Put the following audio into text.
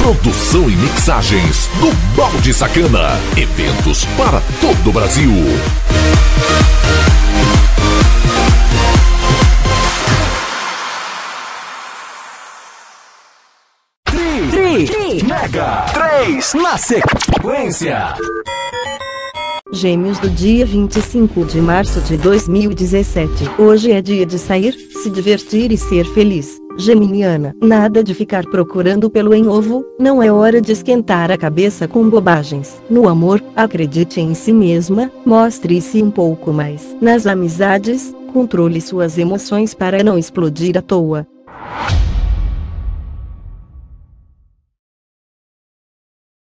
Produção e mixagens do Balde Sacana. Eventos para todo o Brasil. Mega 3 na sequência. Gêmeos do dia 25 de março de 2017. Hoje é dia de sair, se divertir e ser feliz. Geminiana, nada de ficar procurando pelo em ovo, não é hora de esquentar a cabeça com bobagens. No amor, acredite em si mesma, mostre-se um pouco mais. Nas amizades, controle suas emoções para não explodir à toa.